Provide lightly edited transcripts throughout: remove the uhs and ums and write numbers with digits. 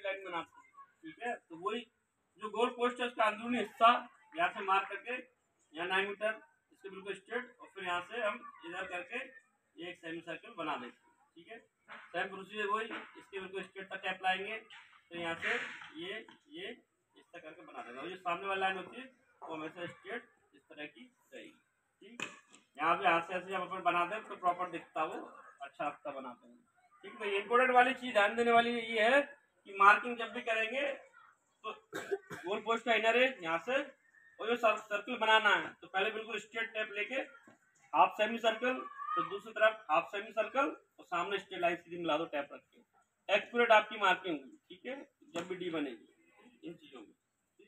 Line बनाते हैं, ठीक है। तो वही जो गोल पोस्ट है उसका अंदरूनी हिस्सा यहाँ से मार करके यहाँ 9 मीटर इसके बिल्कुल स्ट्रेट, और फिर यहाँ से हम इधर करके ये एक सेमी सर्कल बना देते हैं, ठीक है। सेम प्रोसीजर वही, इसके बिल्कुल स्ट्रेट तक टैप लाएंगे, तो यहाँ से ये इस तरह करके बना देंगे, और जो सामने वाली लाइन होती है वो हमेशा स्ट्रेट इस तरह की रहेगी, ठीक। यहाँ पे हाथ से ऐसे जब अपन बनाते हैं तो प्रॉपर दिखता है, वो अच्छा रास्ता बनाते हैं, ठीक है। तो इम्पोर्टेंट वाली चीज ध्यान देने वाली ये है कि मार्किंग जब भी करेंगे तो गोल पोस्ट का इनर है यहाँ से, और जो सर्कल बनाना है तो पहले बिल्कुल स्ट्रेट टैप लेके हाफ सेमी सर्कल, तो दूसरी तरफ हाफ सेमी सर्कल, और सामने स्ट्रेट लाइन सीधी मिला दो टैप रख के, एक्यूरेट आपकी मार्किंग होगी, ठीक है, जब भी डी बनेगी इन चीजों में।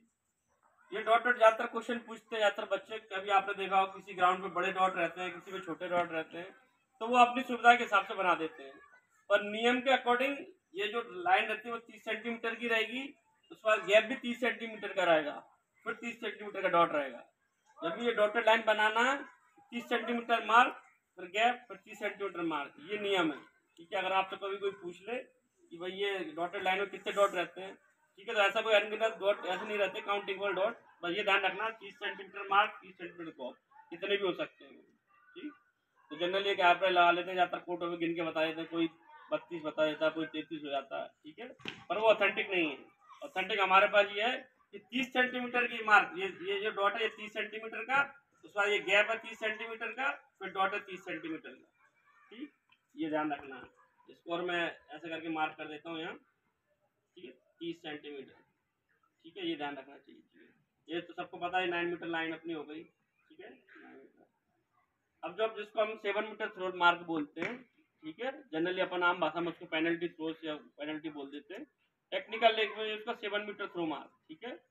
ये डॉट ज्यादातर क्वेश्चन पूछते हैं ज्यादातर बच्चे, कभी आपने देखा हो किसी ग्राउंड में बड़े डॉट रहते हैं, किसी में छोटे डॉट रहते हैं, तो वो अपनी सुविधा के हिसाब से बना देते हैं, पर नियम के अकॉर्डिंग ये जो लाइन रहती है वो 30 सेंटीमीटर की रहेगी, उसके बाद गैप भी 30 सेंटीमीटर का रहेगा, फिर 30 सेंटीमीटर का डॉट रहेगा। जब भी ये डॉटेड लाइन बनाना है 30 सेंटीमीटर मार्क, फिर गैप, फिर 30 सेंटीमीटर मार्क, ये नियम है, ठीक है। अगर आपसे कभी कोई पूछ ले कि भाई ये डॉटेड लाइन में कितने डॉट रहते हैं, ठीक है, तो ऐसा कोई अनगिनत डॉट ऐसे नहीं रहते, काउंटिंग डॉट, बस ये ध्यान रखना 30 सेंटीमीटर मार्क, 30 सेंटीमीटर गैप, कितने भी हो सकते हैं, ठीक। तो जनरली एक एवरेज लगा लेते हैं, ज्यादातर कोटों में गिन के बता देते हैं, कोई 32 बता देता है, कोई 33 हो जाता है, ठीक है, पर वो ऑथेंटिक नहीं है। ऑथेंटिक हमारे पास ये है कि 30 सेंटीमीटर की मार्क, ये जो डॉट है ये 30 सेंटीमीटर का, उसके बाद ये गैप है 30 सेंटीमीटर का, फिर डॉट है 30 सेंटीमीटर का, ठीक, ये ध्यान रखना है। इसको और मैं ऐसे करके मार्क कर देता हूँ यहाँ, ठीक है, 30 सेंटीमीटर, ठीक है, ये ध्यान रखना चाहिए। ये तो सबको पता है 9 मीटर लाइन अपनी हो गई, ठीक है, 9 मीटर। अब जब जिसको हम 7 मीटर थ्रो मार्क बोलते हैं, ठीक है, जनरली अपन आम भाषा में उसको पेनल्टी थ्रो या पेनल्टी बोल देते हैं, टेक्निकल लेग में उसका 7 मीटर थ्रो मार्क, ठीक है,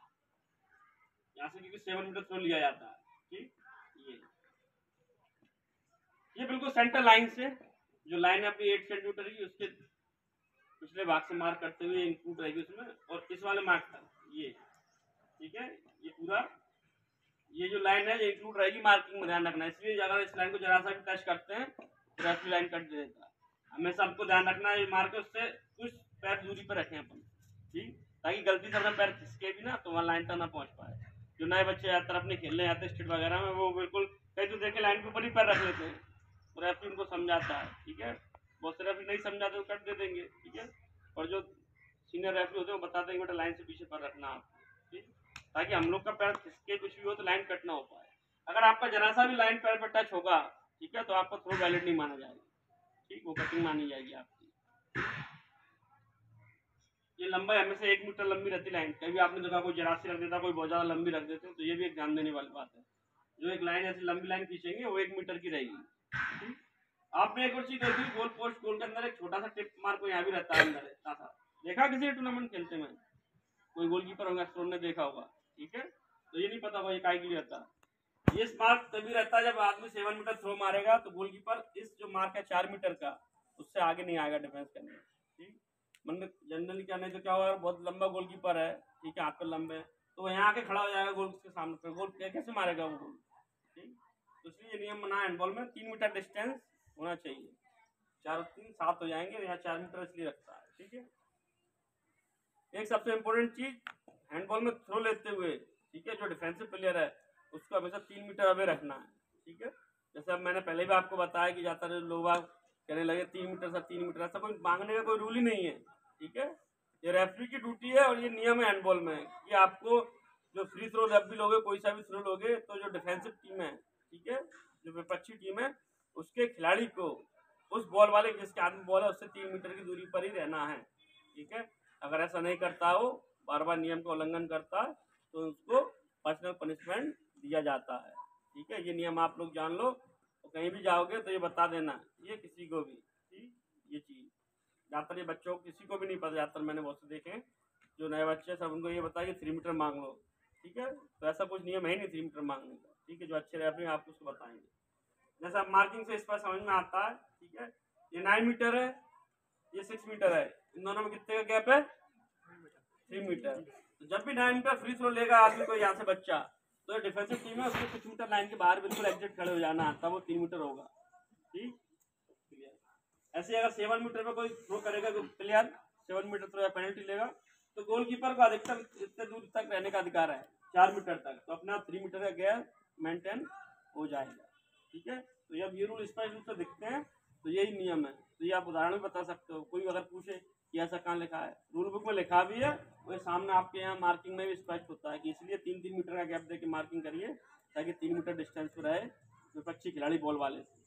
यहाँ से क्योंकि 7 मीटर थ्रो लिया जाता है, ठीक। ये बिल्कुल सेंटर लाइन से जो लाइन है अपनी 8 सेंटीमीटर की, उसके पिछले भाग से मार्क करते हुए इंक्लूड रहेगी उसमें, और इस वाले मार्क तक ये, ठीक है, ये पूरा ये जो लाइन है ये इंक्लूड रहेगी मार्किंग में, ध्यान रखना। इसलिए अगर इस लाइन को जरा सा भी टच करते हैं तो रेफरी लाइन कट देता है, हमेशा आपको ध्यान रखना है ये मार्क उससे कुछ पैर दूरी पर रखें अपन, ठीक, ताकि गलती से अपना पैर खिसके भी ना तो वहाँ लाइन तक ना पहुँच पाए। जो नए बच्चे ज़्यादातर अपने खेलने जाते हैं स्टेट वगैरह में, वो बिल्कुल कई तो देखे लाइन के ऊपर ही पैर रख लेते हैं, तो रेफरी उनको समझाता है, ठीक है, बहुत से रेफरी नहीं समझाते तो कट दे देंगे, ठीक है, और जो सीनियर रेफरी होते हैं वो बताते हैं कि बेटा लाइन से पीछे पैर रखना आप, ठीक, ताकि हम लोग का पैर खिसके कुछ भी हो तो लाइन कट ना हो पाए। अगर आपका जरा सा भी लाइन पैर पर टच होगा, ठीक है, तो आपका थ्रो वैलिड नहीं माना जाएगा, ठीक, वो कटिंग मानी जाएगी आपकी। ये लंबाई हमेशा 1 मीटर लंबी रहती लाइन, कभी आपने देखा कोई जरा सी रख देता, कोई बहुत ज़्यादा लंबी रख देते, तो ये भी एक ध्यान देने वाली बात है। जो एक लाइन ऐसी लंबी लाइन खींचेंगे वो 1 मीटर की रहेगी। आपने एक और चीज देखी, गोल पोस्ट गोल के अंदर एक छोटा सा टिप मार्क यहाँ भी रहता है अंदर, देखा किसी टूर्नामेंट खेलते में, कोई गोलकीपर होगा स्टोर ने देखा होगा, ठीक है, तो ये नहीं पता भाई काय के लिए रहता है। ये मार्क तभी रहता है जब आदमी 7 मीटर थ्रो मारेगा तो गोलकीपर इस जो मार्क है 4 मीटर का उससे आगे नहीं आएगा डिफेंस करने, ठीक। मतलब जनरली क्या, नहीं तो क्या होगा, बहुत लंबा गोलकीपर है, ठीक है, हाथ पर लंबे, तो यहाँ आके खड़ा हो जाएगा गोल के सामने पे, गोल कैसे मारेगा वो गोल, ठीक। तो इसलिए नियम बना हैंडबॉल में 3 मीटर डिस्टेंस होना चाहिए, 4 3 7 हो जाएंगे, यहाँ 4 मीटर इसलिए रखता है, ठीक है। एक सबसे इम्पोर्टेंट चीज हैंडबॉल में थ्रो लेते हुए, ठीक है, जो डिफेंसिव प्लेयर है उसको हमेशा 3 मीटर अवे रखना है, ठीक है। जैसे अब मैंने पहले भी आपको बताया कि ज़्यादातर लोग कहने लगे 3 मीटर से 3 मीटर, ऐसा कोई मांगने का कोई रूल ही नहीं है, ठीक है। ये रेफरी की ड्यूटी है और ये नियम है हैंडबॉल में कि आपको जो फ्री थ्रो जब भी लोगे, कोई सा भी थ्रो लोगे, तो जो डिफेंसिव टीम है, ठीक है, जो विपक्षी टीम है, उसके खिलाड़ी को उस बॉल वाले जिसके हाथ में बॉल है उससे 3 मीटर की दूरी पर ही रहना है, ठीक है। अगर ऐसा नहीं करता हो, बार बार नियम का उल्लंघन करता है, तो उसको पर्सनल पनिशमेंट दिया जाता है, ठीक है। ये नियम आप लोग जान लो, तो कहीं भी जाओगे तो ये बता देना ये किसी को भी, ठीक, ये चीज़ ज़्यादातर ये बच्चों को किसी को भी नहीं पता, ज़्यादातर मैंने बहुत से देखे जो नए बच्चे सब उनको ये बताया कि 3 मीटर मांग लो, ठीक है, तो ऐसा कुछ नियम है ही नहीं 3 मीटर मांगने का, ठीक है। जो अच्छे रेफरी आपको उसको बताएंगे, जैसा मार्किंग से इस पर समझ में आता है, ठीक है। ये 9 मीटर है, ये 6 मीटर है, इन दोनों में कितने का गैप है, 3 मीटर। तो जब भी 9 मीटर फ्री थ्रो लेगा आदमी को यहाँ से बच्चा, तो डिफेंसिव टीम है उसको 6 मीटर लाइन के बाहर बिल्कुल एग्जिट खड़े हो जाना है, तब वो 3 मीटर होगा, ठीक। ऐसे अगर 7 मीटर में कोई थ्रो करेगा कोई प्लेयर 7 मीटर तो पेनल्टी लेगा। तो गोलकीपर को अधिकतम इतने दूर तक रहने का अधिकार है, 4 मीटर तक, तो अपना 3 मीटर का गैप मेंटेन हो जाएगा। ठीक है, तो जब ये रूल स्पष्ट रूप से दिखते हैं तो यही नियम है। तो ये आप उदाहरण भी बता सकते हो, कोई अगर पूछे कि ऐसा कहाँ लिखा है, रूल बुक में लिखा भी है और सामने आपके यहाँ मार्किंग में भी स्पष्ट होता है कि इसलिए 3-3 मीटर का गैप देके मार्किंग करिए ताकि 3 मीटर डिस्टेंस पर रहे विपक्षी खिलाड़ी बॉल वाले से।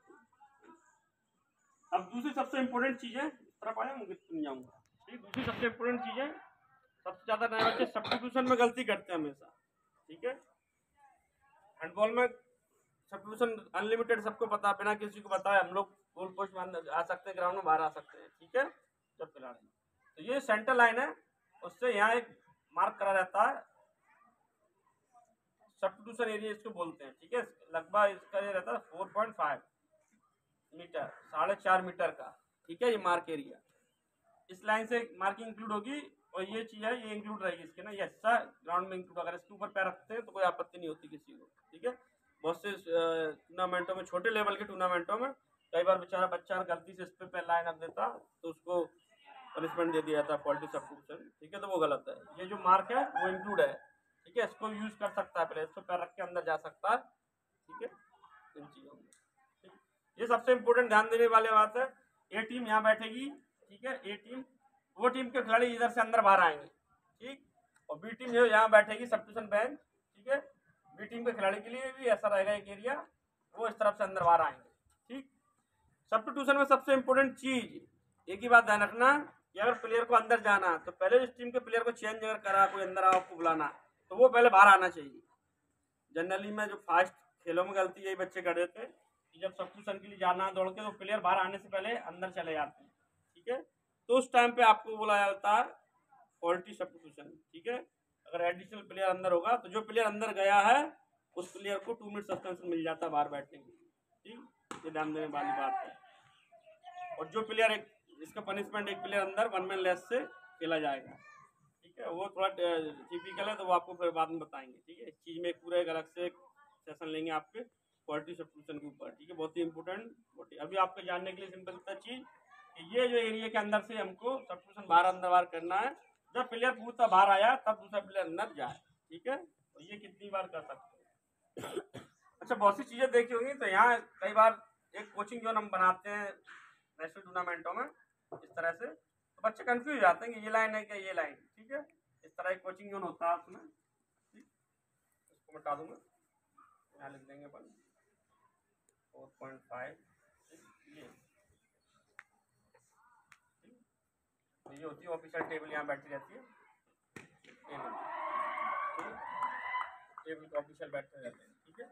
अब दूसरी सबसे इम्पोर्टेंट चीज़ है, इस तरफ आया मुझे नहीं जाऊँगा। ठीक, दूसरी सबसे इम्पोर्टेंट चीज़ है, सबसे ज़्यादा नए बच्चे सब्स्टिट्यूशन में गलती करते हैं हमेशा। ठीक है, हैंडबॉल में सब्स्टिट्यूशन अनलिमिटेड, सबको पता, बिना किसी को बताए हम लोग गोल पोस्ट में अंदर आ सकते हैं, ग्राउंड में बाहर आ सकते हैं। ठीक है, जब खिलाड़ी, तो ये सेंटर लाइन है, उससे यहाँ एक मार्क करा रहता है, सब्स्टिट्यूशन एरिया इसको बोलते हैं। ठीक है, लगभग इसका ये रहता है 4.5 मीटर, 4.5 मीटर का। ठीक है, ये मार्क एरिया, इस लाइन से मार्किंग इंक्लूड होगी और ये चीज़ है ये इंक्लूड रहेगी इसके ना, ये हिस्सा ग्राउंड में इंक्लूड, अगर इसके ऊपर पैर रखते हैं तो कोई आपत्ति नहीं होती किसी को। ठीक है, बहुत से टूर्नामेंटों में, छोटे लेवल के टूर्नामेंटों में कई बार बेचारा बच्चा गलती से इस पे पैर लाइन रख देता तो उसको पनिशमेंट दे दिया जाता है, फॉल्टी सब्स्टिट्यूशन। ठीक है, तो वो गलत है, ये जो मार्क है वो इंक्लूड है। ठीक है, इसको यूज कर सकता है, पहले इसको पैर रख के अंदर जा सकता है। ठीक है, इन चीज़ों में ये सबसे इम्पोर्टेंट ध्यान देने वाली बात है। ए टीम यहाँ बैठेगी, ठीक है, ए टीम, वो टीम के खिलाड़ी इधर से अंदर बाहर आएंगे। ठीक, और बी टीम जो यहाँ बैठेगी सब्स्टिट्यूशन बेंच। ठीक है, बी टीम के खिलाड़ी के लिए भी ऐसा रहेगा एक एरिया, वो इस तरफ से अंदर बाहर आएंगे। ठीक, सब्स्टिट्यूशन में सबसे इम्पोर्टेंट चीज एक ही बात ध्यान रखना कि अगर प्लेयर को अंदर जाना तो पहले इस टीम के प्लेयर को चेंज अगर करा, कोई अंदर आओ आपको बुलाना, तो वो पहले बाहर आना चाहिए। जनरली में जो फास्ट खेलों में गलती यही बच्चे कर देते हैं कि जब सब्स्टिट्यूशन के लिए जाना दौड़ के, तो प्लेयर बाहर आने से पहले अंदर चले जाते हैं। ठीक है, तो उस टाइम पे आपको बोला जाता है फॉल्टी सब्स्टिट्यूशन। ठीक है, अगर एडिशनल प्लेयर अंदर होगा तो जो प्लेयर अंदर गया है उस प्लेयर को 2 मिनट सस्पेंशन मिल जाता है बाहर बैठने के लिए। ठीक, ये ध्यान देने वाली बात है। और जो प्लेयर इसका पनिशमेंट, एक प्लेयर अंदर 1 मैन लेस से खेला जाएगा। ठीक है, वो थोड़ा टिपिकल है तो वो आपको फिर बाद में बताएंगे। ठीक है, इस चीज़ में पूरा एक अलग से सेशन लेंगे आपके क्वालिटी सब्स्टिट्यूशन के ऊपर। ठीक है, बहुत ही इंपॉर्टेंट। अभी आपको जानने के लिए सिंपल सा चीज़ कि ये जो एरिया के अंदर से हमको सब्स्टिट्यूशन बाहर अंदर बाहर करना है, जब प्लेयर पूरा बाहर आया तब दूसरा प्लेयर अंदर जाए। ठीक है, तो ये कितनी बार कर सकते हैं। अच्छा, बहुत सी चीज़ें देखी होंगी, तो यहाँ कई बार एक कोचिंग जोन हम बनाते हैं नेशनल टूर्नामेंटों में इस तरह से, तो बच्चे कंफ्यूज हो जाते हैं कि ये लाइन है क्या ये लाइन। ठीक है, इस तरह एक कोचिंग जोन होता है उसमें। ठीक, इसको मिटा दूंगा, यहाँ लिख देंगे अपन 4.5। ये होती है ऑफिशियल टेबल, यहाँ बैठी रहती है टेबल पे ऑफिशियल बैठते रहते हैं। ठीक है,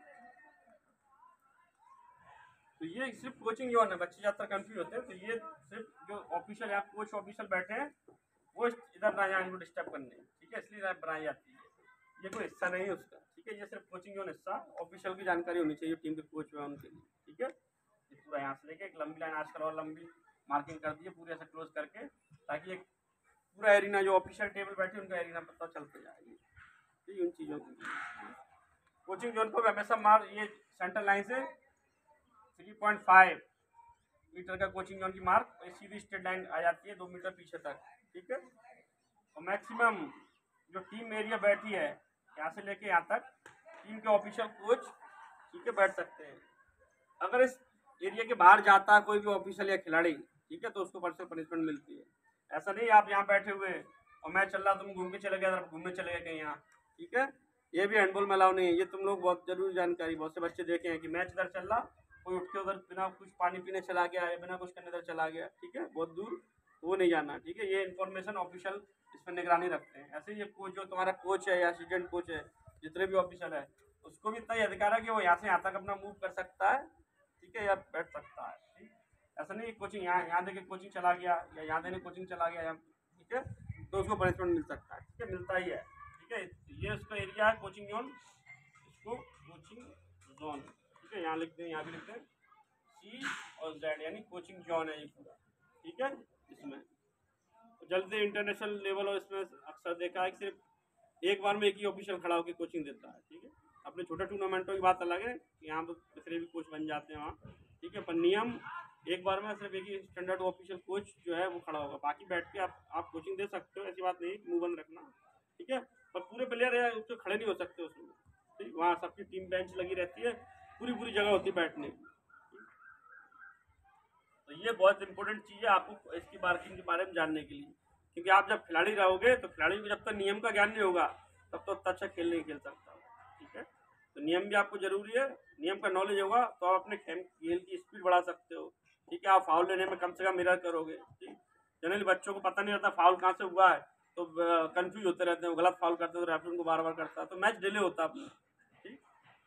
तो ये सिर्फ कोचिंग जोन है, बच्चे ज़्यादातर कंफ्यूज होते हैं। तो ये सिर्फ जो ऑफिशियल यहाँ कोच ऑफिशियल बैठे हैं वो इधर ना यहाँ इनको डिस्टर्ब करने। ठीक है, इसलिए बनाई जाती है, ये कोई हिस्सा नहीं है उसका। ठीक है, ये सिर्फ कोचिंग जोन हिस्सा, ऑफिशियल की जानकारी होनी चाहिए टीम के कोच में उनके लिए। ठीक है, पूरा यहाँ से लेके एक लंबी लाइन, आजकल और लंबी मार्किंग कर दी है पूरे ऐसे क्लोज करके, ताकि एक पूरा एरिना जो ऑफिशियल टेबल बैठे उनका एरिना पता चलते जाएगी। ठीक, उन चीज़ों की कोचिंग जोन को हमेशा मार, ये सेंटर लाइन से 3.5 मीटर का कोचिंग जोन की मार्क सीधी स्ट्रेट लाइन आ जाती है 2 मीटर पीछे तक। ठीक है, और मैक्सिमम जो टीम एरिया बैठी है यहाँ से लेके यहाँ तक टीम के ऑफिशियल कोच, ठीक है, बैठ सकते हैं। अगर इस एरिया के बाहर जाता है कोई भी ऑफिशियल या खिलाड़ी, ठीक है, तो उसको पर्सनल पनिशमेंट मिलती है। ऐसा नहीं आप यहाँ बैठे हुए और मैच चल रहा, तुम घूम के चले गए, घूमने चले गए कहीं यहाँ। ठीक है, ये भी हैंडबॉल में अलाउ नहीं है, ये तुम लोग बहुत जरूरी जानकारी, बहुत से बच्चे देखे हैं कि मैच इधर चल रहा, कोई उठ के उधर बिना कुछ पानी पीने चला गया या बिना कुछ करने इधर चला गया। ठीक है, बहुत दूर वो नहीं जाना। ठीक है, ये इन्फॉर्मेशन ऑफिशियल इस पर निगरानी रखते हैं। ऐसे ये कोच जो तुम्हारा कोच है या असिस्टेंट कोच है, जितने भी ऑफिसर है, उसको भी इतना ही अधिकार है कि वो यहाँ से यहाँ तक अपना मूव कर सकता है। ठीक है, या बैठ सकता है। ठीक, ऐसा नहीं कोचिंग यहाँ देके कोचिंग चला गया या यहाँ देने कोचिंग चला गया। ठीक है, तो उसको पनिशमेंट मिल सकता है। ठीक है, मिलता ही है। ठीक है, ये उसका एरिया है कोचिंग जोन, इसको कोचिंग जोन। ठीक है, यहाँ लिखते हैं, यहाँ भी लिखते हैं C और Z, यानी कोचिंग जोन है ये पूरा। ठीक है, इसमें जल्दी इंटरनेशनल लेवल और इसमें अक्सर देखा है कि सिर्फ एक बार में एक ही ऑफिशियल खड़ा होकर कोचिंग देता है। ठीक है, अपने छोटे टूर्नामेंटों की बात अलग है, यहाँ पर दूसरे भी कोच बन जाते हैं वहाँ। ठीक है, पर नियम एक बार में सिर्फ एक ही स्टैंडर्ड ऑफिशियल कोच जो है वो खड़ा होगा, बाकी बैठ के आप कोचिंग दे सकते हो, ऐसी बात नहीं, मुंह बंद रखना, ठीक है। पर पूरे प्लेयर है उससे खड़े नहीं हो सकते उसमें, ठीक। वहाँ सबकी टीम बेंच लगी रहती है, पूरी पूरी जगह होती है बैठने की। तो ये बहुत इंपॉर्टेंट चीज़ है आपको इसकी मार्किंग के बारे में जानने के लिए, क्योंकि आप जब खिलाड़ी रहोगे तो खिलाड़ी को जब तक नियम का ज्ञान नहीं होगा तब तो अच्छा खेल नहीं खेल सकता, ठीक है। तो नियम भी आपको जरूरी है, नियम का नॉलेज होगा तो आप अपने खेल की स्पीड बढ़ा सकते हो, ठीक है। आप फाउल लेने में कम से कम मिरर करोगे, ठीक। जनरली बच्चों को पता नहीं रहता फाउल कहाँ से हुआ है, तो कंफ्यूज होते रहते हैं, गलत फाउल करते हैं तो रेफरी उनको बार बार करता है, तो मैच डिले होता है अपना, ठीक।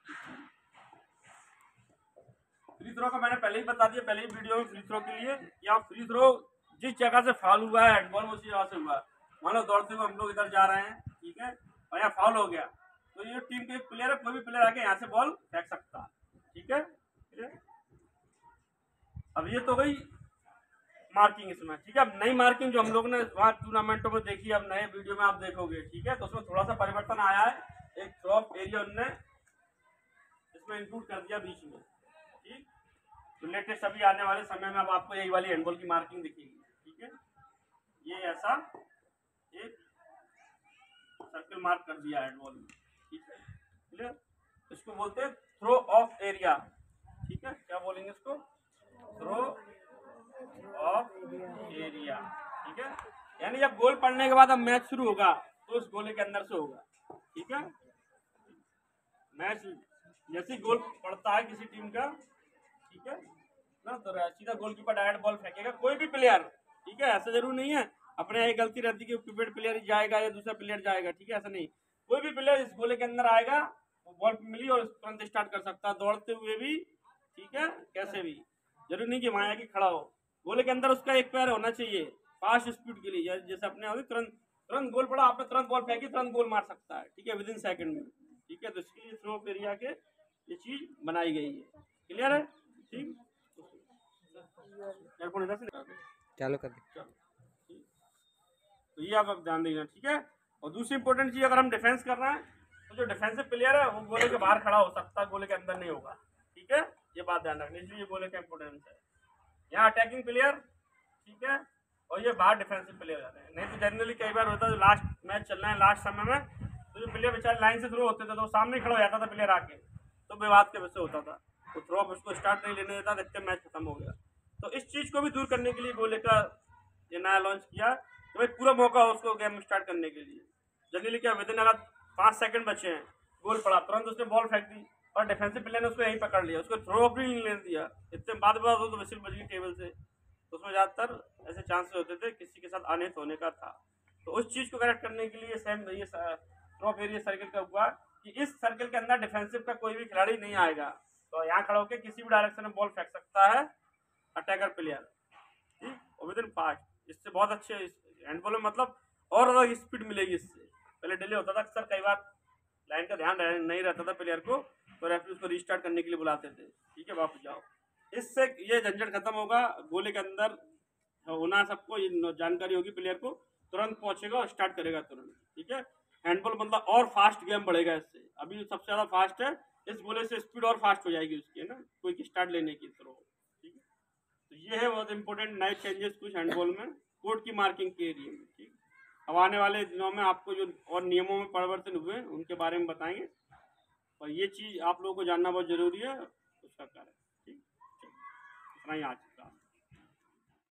फ्री थ्रो का मैंने पहले ही बता दिया, पहले ही वीडियो में, फ्री थ्रो के लिए या फ्री थ्रो जिस जगह से फाउल हुआ है हैंडबॉल में उसी जगह से हुआ है। मान लो दौड़ते हुए हम लोग इधर जा रहे हैं, ठीक है, और यहाँ फाउल हो गया, तो ये टीम के प्लेयर है, कोई भी प्लेयर आके यहाँ से बॉल फेंक सकता है, ठीक है। अब ये तो गई मार्किंग इसमें, ठीक है। अब नई मार्किंग जो हम लोग ने वहाँ टूर्नामेंटों में देखी, अब नए वीडियो में आप देखोगे, ठीक है। तो उसमें थोड़ा सा परिवर्तन आया है, एक ड्रॉप एरिया उनने इसमें इंक्लूड कर दिया बीच में, ठीक। तो लेटेस्ट अभी आने वाले समय में अब आपको यही वाली हैंडबॉल की मार्किंग दिखेगी, ठीक है। ये ऐसा एक सर्कल मार्क कर दिया हैंडबॉल में, ठीक है, क्लियर। इसको बोलते हैं थ्रो ऑफ एरिया, ठीक है। क्या बोलेंगे इसको? थ्रो ऑफ एरिया, ठीक है। यानी जब गोल पड़ने के बाद अब मैच शुरू होगा तो उस गोले के अंदर से होगा, ठीक है। मैच जैसे गोल पड़ता है किसी टीम का, ठीक है ना, तो सीधा गोलकीपर डायरेक्ट बॉल फेंकेगा, कोई भी प्लेयर, ठीक है। ऐसा जरूर नहीं है अपने यहाँ गलती रहती है कि प्रीपेड प्लेयर जाएगा या दूसरा प्लेयर जाएगा, ठीक है, ऐसा नहीं। कोई भी प्लेयर इस गोले के अंदर आएगा, वो बॉल मिली और तुरंत स्टार्ट कर सकता है, दौड़ते हुए भी, ठीक है, कैसे भी, जरूर नहीं कि वहाँ आके खड़ा हो। गोले के अंदर उसका एक पैर होना चाहिए फास्ट स्पीड के लिए, जैसे अपने होगी तुरंत तुरंत गोल पड़ा, आपने तुरंत बॉल फेंकी, तुरंत गोल मार सकता है, ठीक है, विद इन सेकंड में, ठीक है। तो इसके लिए थ्रो ऑफ एरिया के ये चीज बनाई गई है, क्लियर है, ठीक। एयरफोन इधर से निकाल दो, चालू कर दे। तो ये आप ध्यान देना, ठीक है। और दूसरी इंपॉर्टेंट चीज, अगर हम डिफेंस कर रहे हैं तो जो डिफेंसिव प्लेयर है वो गोले के बाहर खड़ा हो सकता है, गोले के अंदर नहीं होगा, ठीक है। ये बात ध्यान रखनी, इसलिए गोले का इंपॉर्टेंस है। यहाँ अटैकिंग प्लेयर, ठीक है, और ये बाहर डिफेंसिव प्लेयर रहते हैं। नहीं तो जनरली कई बार होता है लास्ट मैच चल रहा है, लास्ट समय में तो जो प्लेयर बेचारे लाइन से थ्रो होते थे तो सामने खड़ा हो जाता था प्लेयर आके, तो विवाद के वजह से होता था, तो थ्रो अप उसको स्टार्ट नहीं लेने देता, देखते मैच खत्म हो गया। तो इस चीज़ को भी दूर करने के लिए गोले का ये नया लॉन्च किया, तो भाई पूरा मौका हो उसको गेम स्टार्ट करने के लिए। जनरली क्या विदिन अगर 5 सेकंड बचे हैं, गोल पड़ा, तुरंत उसने बॉल फेंक दी और डिफेंसिव प्लेयर ने उसको यहीं पकड़ लिया, उसको थ्रो अप भी नहीं लेने दिया, इतने बाद हो तो विसिल बज गई टेबल से, तो उसमें ज़्यादातर ऐसे चांसेस होते थे किसी के साथ अनित होने का था। तो उस चीज़ को करेक्ट करने के लिए सेम ये थ्रो ऑफ एरिया सर्कल का हुआ कि इस सर्कल के अंदर डिफेंसिव का कोई भी खिलाड़ी नहीं आएगा, तो यहाँ खड़ा होकर किसी भी डायरेक्शन में बॉल फेंक सकता है अटैकर प्लेयर, ठीक, और विद इन फास्ट। इससे बहुत अच्छे हैंडबॉल में मतलब और ज़्यादा स्पीड मिलेगी इससे। पहले डिले होता था अक्सर, कई बार लाइन का ध्यान नहीं रहता था प्लेयर को, तो रेफरी उसको रीस्टार्ट करने के लिए बुलाते थे, ठीक है, वापस जाओ। इससे ये झंझट खत्म होगा, गोले के अंदर होना सबको ये जानकारी होगी, प्लेयर को तुरंत पहुंचेगा और स्टार्ट करेगा तुरंत, ठीक है। हैंडबॉल मतलब और फास्ट गेम बढ़ेगा इससे, अभी सबसे ज़्यादा फास्ट है, इस गोले से स्पीड और फास्ट हो जाएगी उसकी, है ना, कोई स्टार्ट लेने की थ्रो, ठीक है। तो ये है बहुत इंपॉर्टेंट नए चेंजेस कुछ हैंडबॉल में कोर्ट की मार्किंग के एरिया में, ठीक। अब आने वाले दिनों में आपको जो और नियमों में परिवर्तन हुए उनके बारे में बताएंगे, और ये चीज़ आप लोगों को जानना बहुत ज़रूरी है, उसका कारण, ठीक, इतना ही आज।